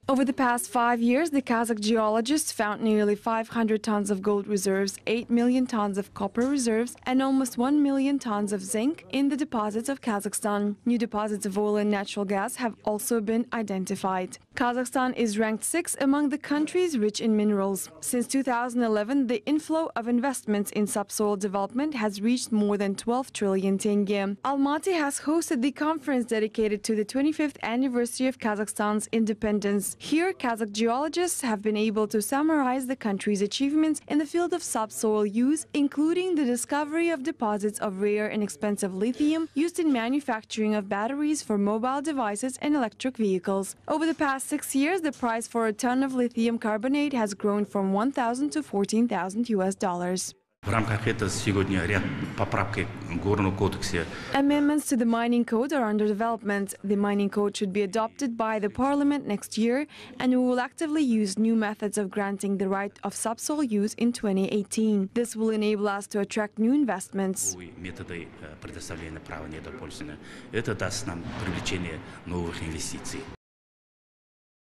Over the past 5 years, the Kazakh geologists found nearly 500 tons of gold reserves, 8 million tons of copper reserves, and almost 1 million tons of zinc in the deposits of Kazakhstan. New deposits of oil and natural gas have also been identified. Kazakhstan is ranked 6th among the countries rich in minerals. Since 2011, the inflow of investments in subsoil development has reached more than 12 trillion tenge. Almaty has hosted the conference dedicated to the 25th anniversary of Kazakhstan's independence. Here, Kazakh geologists have been able to summarize the country's achievements in the field of subsoil use, including the discovery of deposits of rare and expensive lithium used in manufacturing of batteries for mobile devices and electric vehicles. Over the past 6 years, the price for a ton of lithium carbonate has grown from $1,000 to $14,000. В рамках этого сегодня ряд поправок в Горном кодексе. Amendments to the mining code are under development. The mining code should be adopted by the parliament next year, and we will actively use new methods of granting the right of subsoil use in 2018. This will enable us to attract new investments. Методы предоставления права недропользования. Это даст нам привлечение новых инвестиций.